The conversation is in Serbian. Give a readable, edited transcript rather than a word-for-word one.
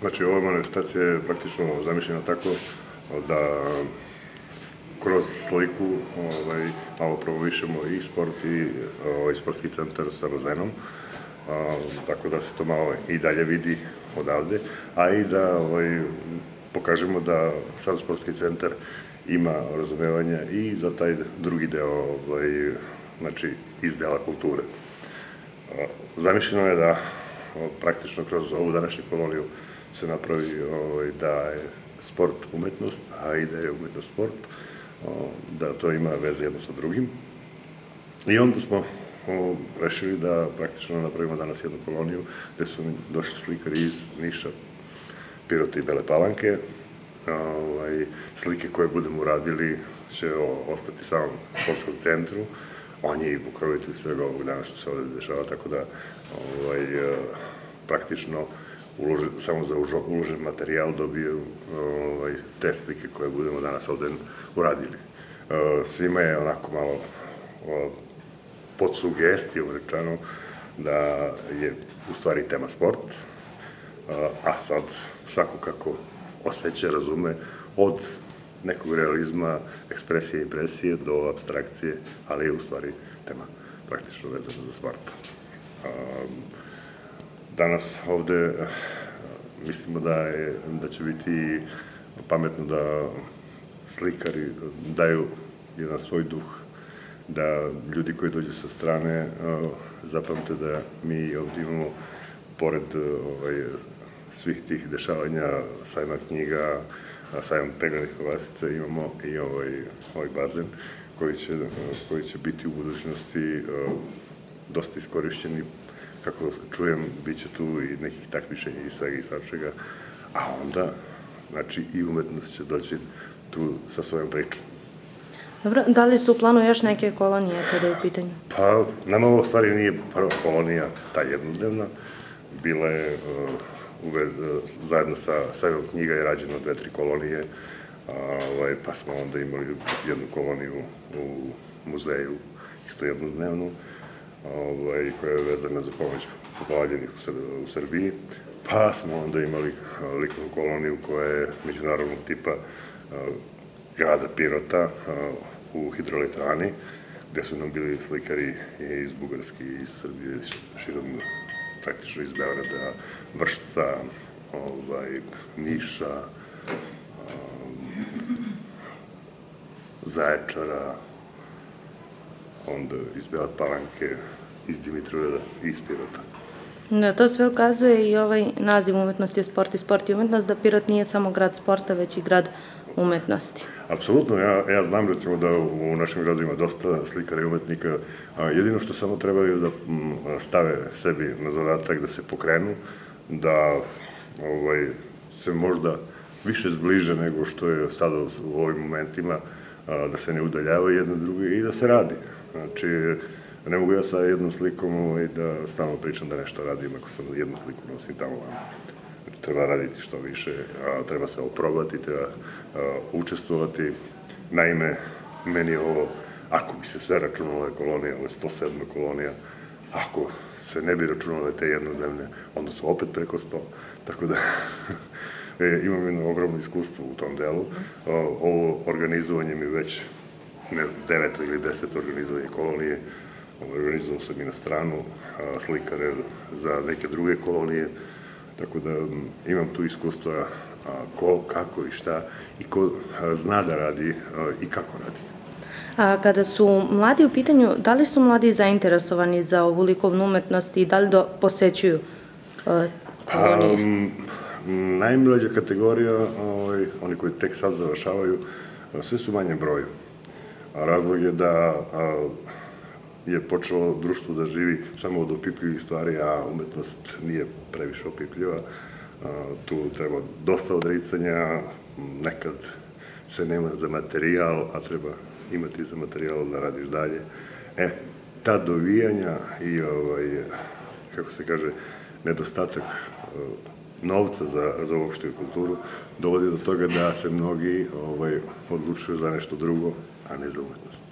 Znači, ova manifestacija je praktično zamišljena tako da kroz sliku malo promovišemo i sport i sportski centar sa bazenom, tako da se to malo i dalje vidi odavde, a i da pokažemo da sam sportski centar ima razumevanja i za taj drugi deo, znači iz dela kulture. Zamišljeno je da praktično kroz ovu današnju koloniju se napravi da je sport umetnost, a i da je umetnost sport, da to ima veze jedno sa drugim. I onda smo rešili da praktično napravimo danas jednu koloniju gde su došli slikari iz Niša, Pirota i Bele Palanke. Slike koje budemo uradili će ostati samom sportskom centru. On je i pokrovitelj svega ovog dana što se ovde dešava, tako da praktično samo za uložen materijal dobiju te slike koje budemo danas ovde uradili. Svima je onako malo pod sugestijom rečeno da je u stvari tema sport, a sad svako kako osjeća, razume, od nekog realizma, ekspresije i impresije do abstrakcije, ali je u stvari tema praktično vezana za sport. Danas ovde mislimo da će biti pametno da slikari daju jedan svoj duh, da ljudi koji dođu sa strane zapamte da mi ovde imamo, pored svih tih dešavanja, sajma knjiga, sajam peglanih ovasica, imamo i ovaj bazen koji će biti u budućnosti dosta iskorišćeni. Kako čujem, bit će tu i nekih takmičenja i svega i svačega, a onda, znači, i umetnost će doći tu sa svojom pričom. Dobro, da li su u planu još neke kolonije kada je u pitanju? Pa, nama ovo stvari nije prva kolonija, ta jednodnevna. Bila je zajedno sa sajmom knjiga je rađeno 2-3 kolonije, pa smo onda imali jednu koloniju u muzeju, isto jednodnevnu, koja je vezana za pomoć poplavljenih u Srbiji, pa smo onda imali likovnu koloniju koja je međunarodnog tipa grada Pirota u hidroelektrani, gde su nam bili slikari iz Bugarske, iz Srbije, širom praktično iz Beograda, Vršca, Niša, Zaječara, onda iz Bele Palanke, iz Dimitrovgrada i iz Pirota. Da, to sve ukazuje i ovaj naziv umetnosti je sport i sport i umetnost, da Pirot nije samo grad sporta, već i grad umetnosti. Apsolutno, ja znam recimo da u našem gradu ima dosta slikara i umetnika, jedino što samo trebaju da stave sebi na zadatak da se pokrenu, da se možda više zbliže nego što je sada u ovim momentima, da se ne udaljavaju jedno drugo i da se radi. Znači, ne mogu ja sa jednom slikom da stalno pričam da nešto radim ako sam jednu sliku nosim tamo. Treba raditi što više, treba se oprobati, treba učestvovati. Naime, meni je ovo, ako bi se sve računale kolonije, ovo je 107. kolonija, ako se ne bi računale te jednodnevne, onda su opet preko 100. Tako da imam jedno ogromno iskustvo u tom delu. Ovo organizovanje mi već, ne znam, 9. ili 10. organizovanje kolonije. Organizovao sam i na stranu slikare za neke druge kolonije, tako da imam tu iskustva ko, kako i šta i ko zna da radi i kako radi. A kada su mladi u pitanju, da li su mladi zainteresovani za ovu likovnu umetnost i da li posećuju kolonije? Najmlađa kategorija, oni koji tek sad završavaju, sve su manje broju. Razlog je da je počelo društvo da živi samo od opipljivih stvari, a umetnost nije previše opipljiva. Tu treba dosta odricanja, nekad se nema za materijal, a treba imati za materijal da radiš dalje. Ta dovijanja i, kako se kaže, nedostatak novca za uopšte kulturu dovodi do toga da se mnogi odlučuju za nešto drugo, a ne za umetnost.